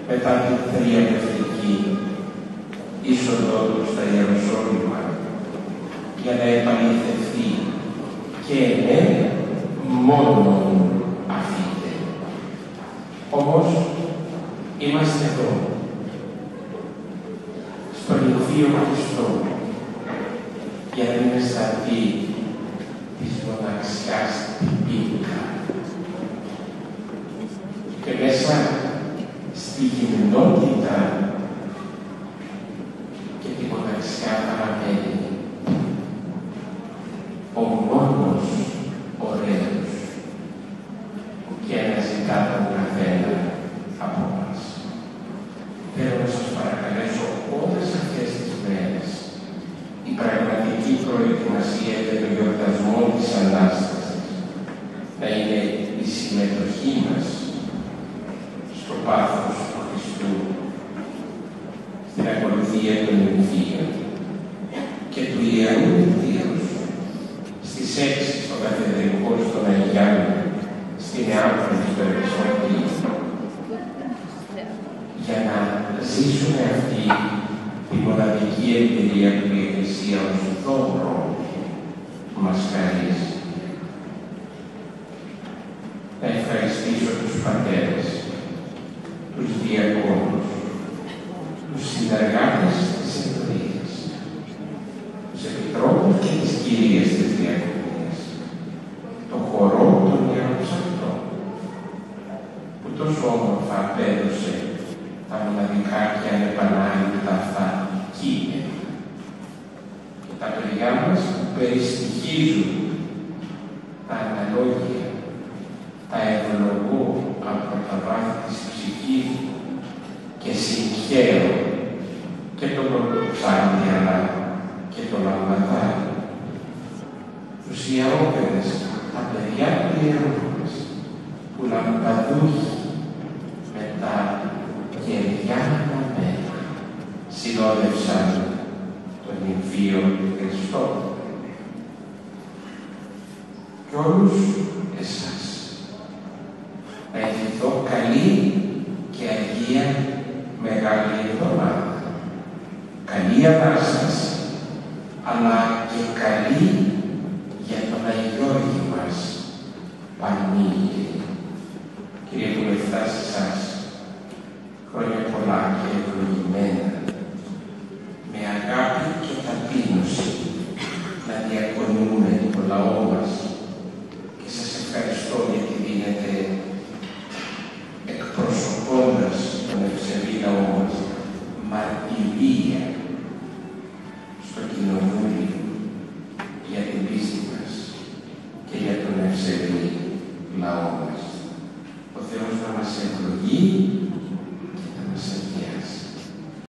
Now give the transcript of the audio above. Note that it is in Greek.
μετά την θριαμβευτική είσοδο του στα Ιεροσόλυμα, για να επαληθευτεί και εμένα μόνον αφήτε. Όμως είμαστε εδώ, στον Υφείο Χριστό, για να μην αισθανθεί της μοναξιάς την πίτα. Και μέσα στη γυμνότητα και τη μοναξιά παραμένει ο μόνος ωραίος και αναζητά τον καθένα από μας. Θέλω να σας παρακαλέσω όλες αυτές τις μέρες η πραγματική προετοιμασία για τον γιορτασμό της Ανάστασης να είναι η συμμετοχή μας στο πάθος του Χριστού, στην ακολουθία των Νηφίων και του Ιερού Νηφίους στις 6 στο Καθεδρικό στον Αγιάννη, στην Νεάπολη στο Ερυσόπη, για να ζήσουμε αυτή τη μοναδική εμπειρία που η Εκκλησία ως δώρο μας χαρίζει. Να ευχαριστήσω τους πατέρες, τους διακόνους, τους συνεργάτες της Εκκλησίας, τους επιτρόπους και τις κυρίες της διακονίας, το χορό των ιεροψαρτών, που τόσο όμορφα απέδωσε τα μοναδικά και ανεπανάληπτα αυτά κείμενα. Και τα παιδιά μας που περιστοιχίζουν τα αναλόγια, τα ευλογώ από τα βάθη της ψυχής και συγχαίρω και τον πρωτοψάλτη αλλά και τον λαμπαδάρι, τους ιερόπαιδες, τα παιδιά του ιερού μας, που λαμπαδούχοι με τα κεριάνα μέρα συνόδευσαν τον Νηφίο Χριστό. Κι όλους εσάς να ευχηθώ καλή και αγία Μεγάλη Εβδομάδα. Καλή Ανάσταση, αλλά και καλή για τον Αγιώργη μας Πανήγυρη. Κύριε Βουλευτά, σε εσάς, χρόνια πολλά και ευλογημένα, με αγάπη και ταπείνωση, να διακονούμε το λαό μας και σας ευχαριστώ γιατί δίνετε εκπροσωπώντας τον ευσεβή λαό μας μαρτυρία στο κοινοβούλιο για την πίστη μας και για τον ευσεβή λαό μας. Ο Θεός να μας ευλογήσει.